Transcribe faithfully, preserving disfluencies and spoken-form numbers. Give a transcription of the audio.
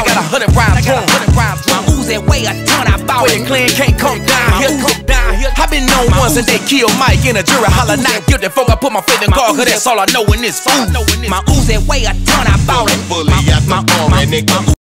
I got a hundred rhymes drum. My Uzi weigh a ton, I bought it. Clean can't come down here. I been known once that they kill Mike in a jury holler not guilty. Folk I put my faith in God, cause that's all I know in this food. My Uzi weigh a ton, I bought it. Fully out the arm, and nigga.